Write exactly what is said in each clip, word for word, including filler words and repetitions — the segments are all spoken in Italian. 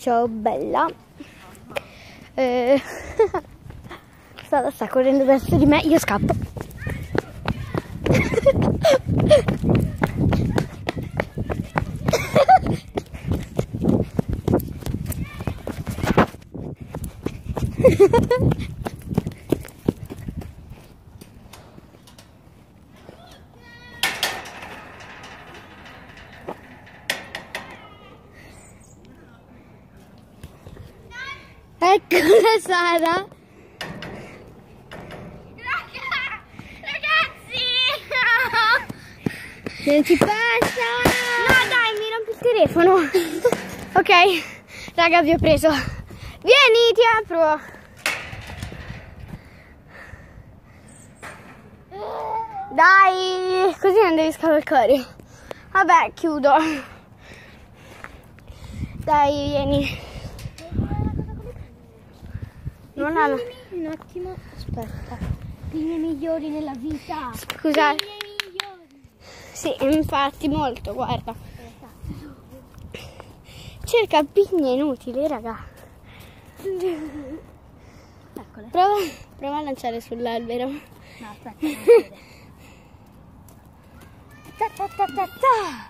ciao bella. Eh, sta, sta correndo verso di me, io scappo. Eccola Sara. Ragazzi! Non ci passa. No dai, mi rompi il telefono. Ok, raga, vi ho preso. Vieni, ti apro. Dai, così non devi scavalcare. Vabbè, chiudo. Dai, vieni. Non ha... Un attimo, aspetta. Figli migliori nella vita. Scusa. Figli migliori. Sì, infatti, molto, guarda. Cerca pigne inutili, raga. Eccole. Prova, prova a lanciare sull'albero. No, aspetta. Non vede. Ta ta ta ta ta.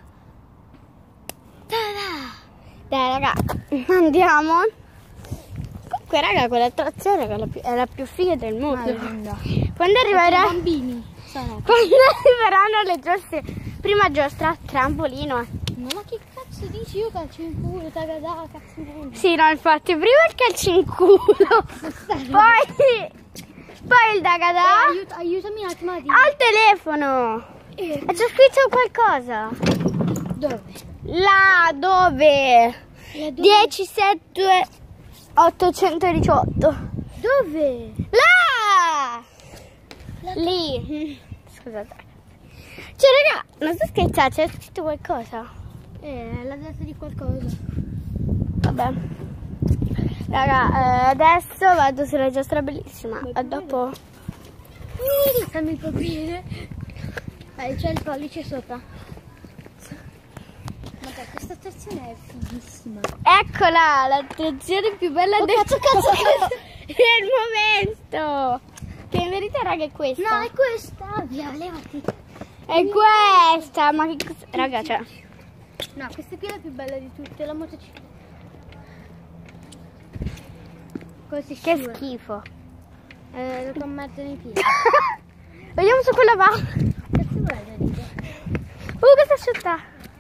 Ta-da. Dai, raga, andiamo. Comunque, raga, quell'attrazione è la più, è la più figa del mondo. Linda. Quando arriverà... Bambini. Sono. Quando arriveranno le giostre, prima giostra, trampolino. Ma che cazzo dici? Io calcio in culo, tagadà, cazzo in culo. Sì, no, infatti, prima il calcio in culo, poi, poi il dagadà, Eh, aiuta, aiutami un attimo a dire. al telefono. Eh, E c'è scritto qualcosa. dove? Là, dove? La dove? dieci sette ottocentodiciotto. Dove? Là! Lì. Scusate. Cioè, raga, non sto scherzando, c'è scritto qualcosa. Eh, la data di qualcosa. Vabbè. Raga, eh, adesso vado sulla giostra bellissima. A dopo. Fammi capire. Eh, c'è il pollice sopra. Ma dai, questa attrazione è fighissima. Eccola, l'attrazione più bella Oh, del, cazzo, cazzo, cazzo. del momento. Che in verità, raga, è questa. No, è questa. Via, levati. È questa. Ma che cosa... Raga, cioè... No, questa qui è la più bella di tutte, la motocicletta. Così Che scivola. schifo. Eh, lo commettono i piedi. Vediamo se quella va. Cazzo vuoi da dire? Uh, questa asciutta.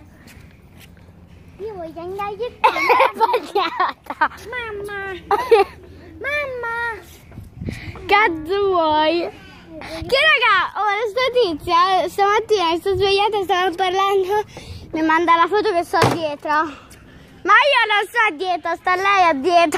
Io voglio andare È sbagliata. Mamma! Mamma! Cazzo vuoi? Che raga, oh, sta tizia stamattina mi sto svegliata e stavo parlando, mi manda la foto che sto dietro. Ma io non sto dietro, sta lei a dietro.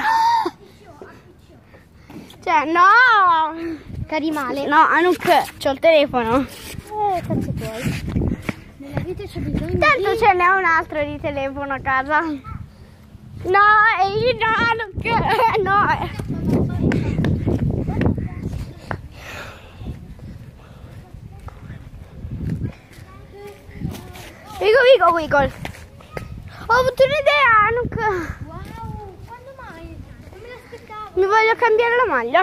Cioè, no! Cari male. No, Anuk, c'ho il telefono. Eh, cazzo puoi. Nella vita c'è bisogno Tanto di... ce n'è un altro di telefono a casa. No, e io no, Anuk, no. Wigo, wigo, wiggle. Ho avuto un'idea, Anuk. Wow, quando mai? Non me l'aspettavo. Mi voglio cambiare la maglia.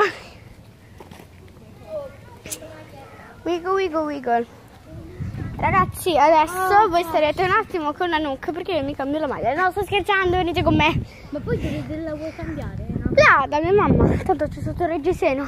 Wiggle, wiggle, wiggle. Ragazzi, adesso Oh, voi starete un attimo con Anuk perché io mi cambio la maglia. No, sto scherzando, venite con me. Ma poi te la vuoi cambiare, no? Là, da mia mamma. Tanto c'è sotto il reggiseno.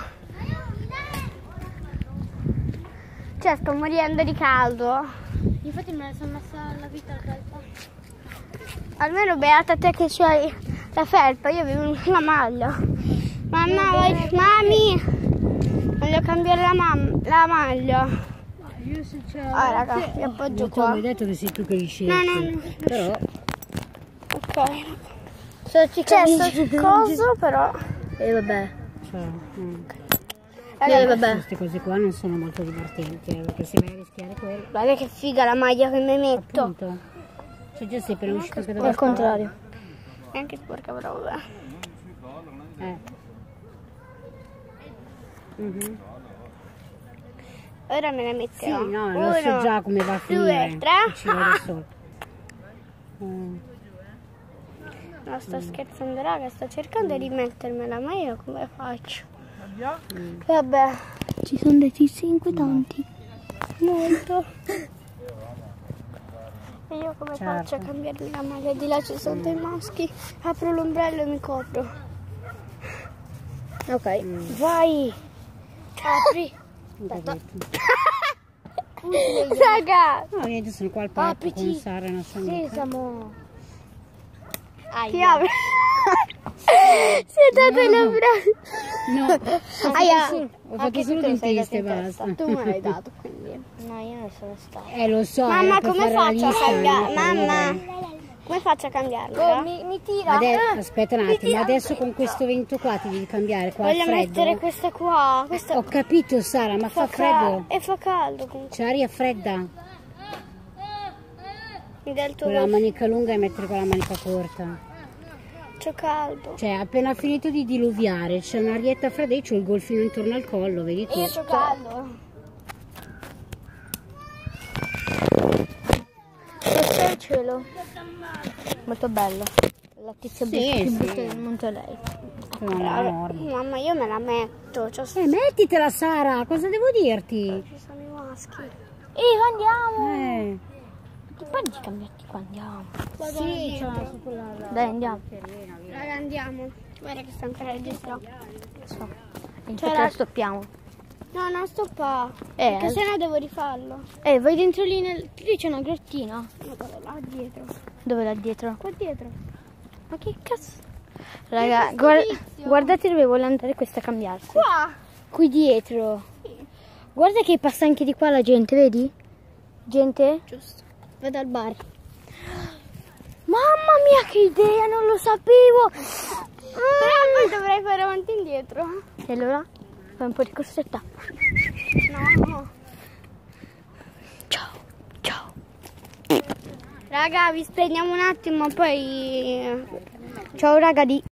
Cioè, sto morendo di caldo. Infatti me la sono messa alla vita al caldo. Almeno beata te che c'hai la felpa, io avevo la maglia. Mamma, voglio... Mami, voglio cambiare la, mam... la maglia. Ma io se c'è... Ah, raga, vi appoggio Non ti ho qua. mai detto che sei tu che li scegli. No, no, no. Però... Ok. So C'è sto coso, però... E vabbè. Cioè, mm. Raga, Eh, vabbè. Queste cose qua non sono molto divertenti, eh, perché se vai a rischiare quello... Guarda che figa la maglia che mi metto. Appunto. Cioè già sei per uscire che dove Al contrario. È anche sporca, però vabbè. Eh. Mhm. Ora me la Sì, metterò. no, lo so Uno, già come va a finire. due, tre. Ci vado solo. Mm. No, sto scherzando, raga, sto cercando di mettermela, ma io come faccio? Mm. Vabbè, Ci sono dei tizi inquietanti. molto. E io come Certo. faccio a cambiarmi la maglia? Di là ci sono dei maschi. Apro l'ombrello e mi copro. Ok, vai. Apri. Aspetta. Raga, No, niente, sono qua al parco con Apriti. Sara e una sua amica. Sesamo. chi apre? Siete date l'ombrello. No, ho Aia. fatto solo, ho fatto Anche solo tu te lo sei dentiste e dato in basta. testa. Tu me l'hai dato, quindi. No, io non sono stata. Eh, lo so. Mamma, era per come fare la faccio a lista, cambiare? eh, Mamma, vabbè. come faccio a cambiarla? Oh, mi, mi tira. Ade- Eh. aspetta un attimo, adesso con questo vento qua ti devi cambiare qua al Voglio freddo. mettere questa qua. Questa Ho capito Sara, ma fa, fa freddo. ca- E fa caldo comunque. C'è aria fredda. Mi dà il tuo Con la golf. manica lunga e mettere con la manica corta. C'ho caldo. Cioè, appena finito di diluviare, c'è un'arietta fredda e io c'ho il golfino intorno al collo, vedi tu? E io c'ho caldo. C'è il cielo. Molto bello. La tizia Sì, più sì. brutta del mondo è lei. Sono una norma. Mamma, io me la metto. C'ho Eh, mettitela Sara, cosa devo dirti? ci sono i maschi. Ehi, andiamo. Eh. Ti pare di cambiarti qua, andiamo. Sì, c'è su quella... Dai, andiamo. raga, andiamo. Guarda che sta ancora registrando. So. E C'è infatti la- la stoppiamo. No, no, stoppa. Eh, Perché sennò devo rifarlo. Eh, vai dentro lì nel... Lì c'è una grottina. Guarda là dietro. Dove là dietro? Qua dietro. Ma che cazzo? Raga, guar- guardate dove vuole andare questa a cambiarsi. Qua. Qui dietro. Guarda che passa anche di qua la gente, vedi? Gente? Giusto. Vado al bar. Mamma mia, che idea, non lo sapevo. Però poi dovrei fare avanti e indietro. E allora? Fai un po' di corsetta. No. Ciao, ciao. Raga, vi spegniamo un attimo, poi... Ciao raga di...